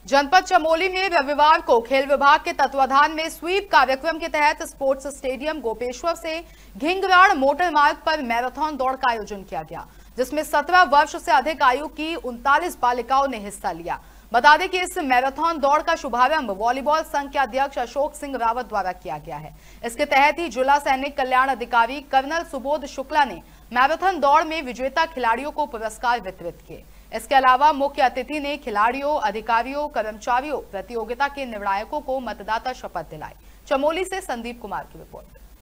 जनपद चमोली में रविवार को खेल विभाग के तत्वाधान में स्वीप कार्यक्रम के तहत स्पोर्ट्स स्टेडियम गोपेश्वर से घिंगराड़ मोटर मार्ग पर मैराथन दौड़ का आयोजन किया गया, जिसमें 17 वर्ष से अधिक आयु की 39 बालिकाओं ने हिस्सा लिया। बता दें कि इस मैराथन दौड़ का शुभारंभ वॉलीबॉल संघ के अध्यक्ष अशोक सिंह रावत द्वारा किया गया है। इसके तहत ही जिला सैनिक कल्याण अधिकारी कर्नल सुबोध शुक्ला ने मैराथन दौड़ में विजेता खिलाड़ियों को पुरस्कार वितरित किए। इसके अलावा मुख्य अतिथि ने खिलाड़ियों, अधिकारियों, कर्मचारियों, प्रतियोगिता के निर्णायकों को मतदाता शपथ दिलाई। चमोली से संदीप कुमार की रिपोर्ट।